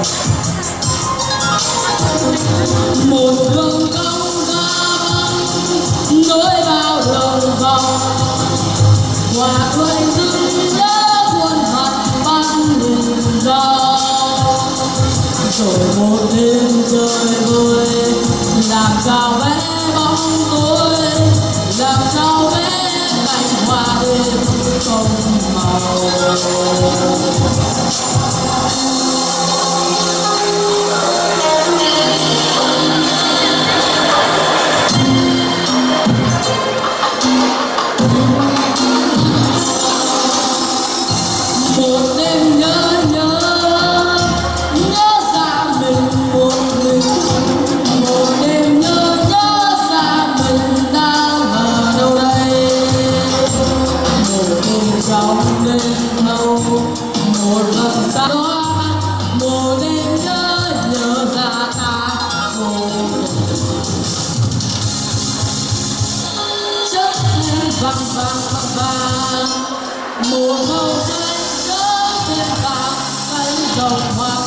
một gương công vang nối bao đường vòng hòa quê dưng nhớ khuôn mặt ban liền gió rồi một đêm trời vơi làm sao vẽ bóng tối làm sao vẽ cảnh hoa đêm không màu. Một đêm nhớ ra mình một mình, một đêm nhớ ra mình đang ở đâu đây, một đêm trong đêm thâu một lần xa đó, một đêm nhớ ra ta vô chất vàng một màu xanh chớp thêm vàng xanh rồng hoang.